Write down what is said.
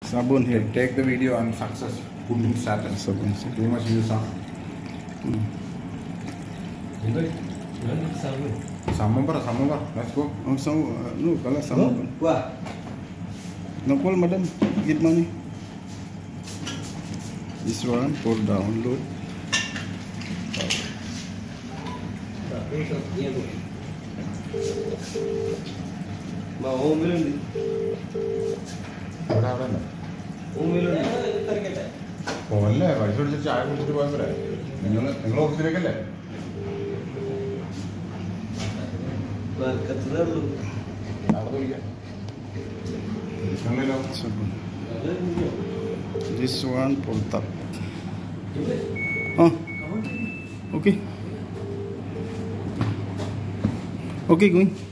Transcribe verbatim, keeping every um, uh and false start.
Sabun here. Take the video on success. Put in status. Sabun. Too much views on. Sambar, sambar. Let's go. Oh, so uh, no, kala sabun. Wah. Nakol madam, give money. This one for download. Mau minum di. Ada apa? Mau minum di. Boleh, പൈസ കൊടുത്ത് ചായ കുടിച്ചിട്ട് പോയാൽ പോരെ. നിങ്ങൾ നിങ്ങൾ ഓഫീസിലേക്കല്ലേ? Berketeru. നടന്നു വിളിക്കാം. നിങ്ങളല്ലോ. Sabun. This one for top. Oh. Okay. Okay, going.